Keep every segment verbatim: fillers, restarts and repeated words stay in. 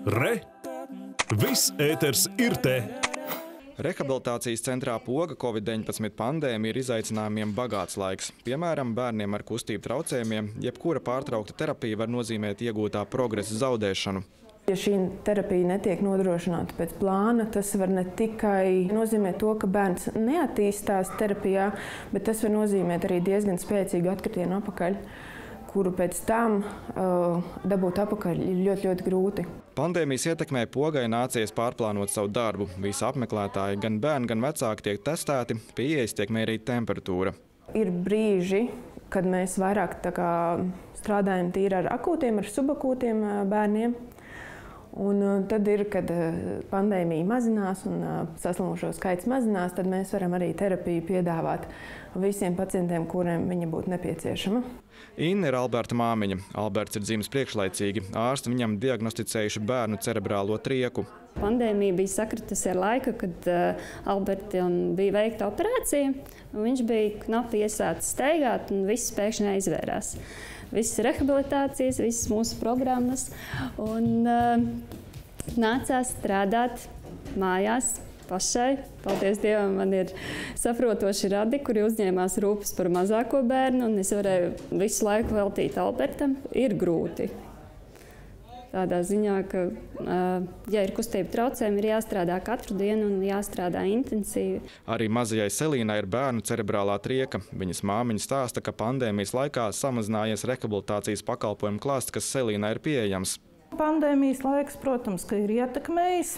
Re! Viss ēters ir te! Rehabilitācijas centrā Poga Covid deviņpadsmit pandēmija ir izaicinājumiem bagāts laiks. Piemēram, bērniem ar kustību traucējumiem jebkura pārtraukta terapija var nozīmēt iegūtā progresa zaudēšanu. Ja šī terapija netiek nodrošināta pēc plāna, tas var ne tikai nozīmēt to, ka bērns neattīstās terapijā, bet tas var nozīmēt arī diezgan spēcīgu atkritienu atpakaļ, kuru pēc tam uh, dabūt atpakaļ ir ļoti, ļoti grūti. Pandēmijas ietekmē Pogai nācies pārplānot savu darbu. Visi apmeklētāji, gan bērni, gan vecāki tiek testēti, pie ieejas tiek mērīta temperatūra. Ir brīži, kad mēs vairāk tā kā strādājam tīri ar akūtiem, ar subakūtiem bērniem. Un tad ir, kad pandēmija mazinās un saslimušo skaits mazinās, tad mēs varam arī terapiju piedāvāt visiem pacientiem, kuriem viņa būtu nepieciešama. Inna ir Alberta māmiņa. Alberts ir dzimis priekšlaicīgi. Ārsti viņam diagnosticējuši bērnu cerebrālo trieku. Pandēmija bija sakritusi ar laiku, kad uh, Albertam bija veikta operācija. Viņš bija knapi iesācis steigāt un viss pēkšņi aizvērās. Visas rehabilitācijas, visas mūsu programmas. Un uh, nācās strādāt mājās pašai. Paldies Dievam, man ir saprotoši radi, kuri uzņēmās rūpes par mazāko bērnu, un es varēju visu laiku veltīt Albertam. Ir grūti. Tādā ziņā, ka, ja ir kustība traucējumi, ir jāstrādā katru dienu un jāstrādā intensīvi. Arī mazajai Selīnai ir bērnu cerebrālā trieka. Viņas māmiņa stāsta, ka pandēmijas laikā samazinājies rehabilitācijas pakalpojumu klāsts, kas Selīnai ir pieejams. Pandēmijas laiks, protams, ka ir ietekmējis.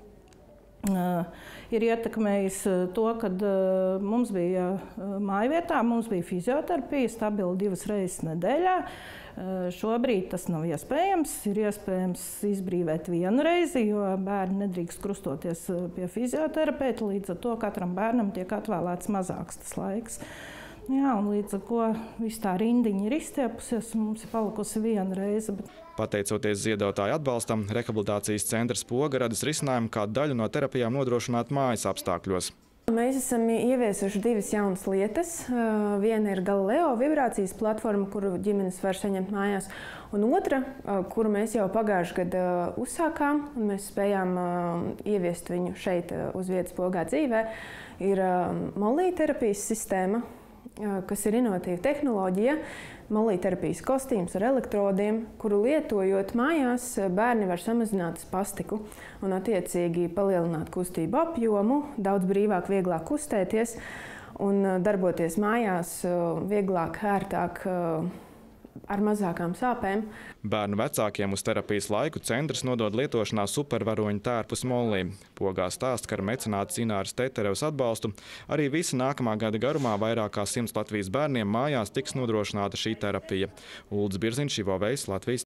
Uh, ir ietekmējis to, ka uh, mums bija uh, mājvietā, mums bija fizioterapija stabili divas reizes nedēļā. Uh, šobrīd tas nav iespējams. Ir iespējams izbrīvēt vienu reizi, jo bērni nedrīkst krustoties pie fizioterapeita. Līdz ar to katram bērnam tiek atvēlēts mazāks tas laiks. Jā, un līdz ar ko viss tā rindiņa ir izstiepusies, un mums ir palikusi viena reize. Bet... Pateicoties ziedotāju atbalstam, rehabilitācijas centrs Poga radis risinājumu, kā daļu no terapijām nodrošināt mājas apstākļos. Mēs esam ieviesuši divas jaunas lietas. Viena ir Galileo vibrācijas platforma, kuru ģimenes var saņemt mājās, un otra, kuru mēs jau pagājušajā gadā uzsākām, un mēs spējām ieviest viņu šeit uz vietas Pogā dzīvē, ir molīterapijas sistēma, kas ir inovatīva tehnoloģija, molīterapijas kostīms ar elektrodiem, kuru lietojot mājās, bērni var samazināt spastiku un attiecīgi palielināt kustību apjomu, daudz brīvāk, vieglāk kustēties un darboties mājās vieglāk, ērtāk, ar mazākām sāpēm. Bērnu vecākiem uz terapijas laiku centrs nodod lietošanā supervaroņu tērpus Mollī. Pogā stāsta, ka ar mecenāta Ināras Teterevas atbalstu arī visa nākamā gada garumā vairāk kā simts Latvijas bērniem mājās tiks nodrošināta šī terapija. Uldis Birziņš, Ivo Vejs, Latvijas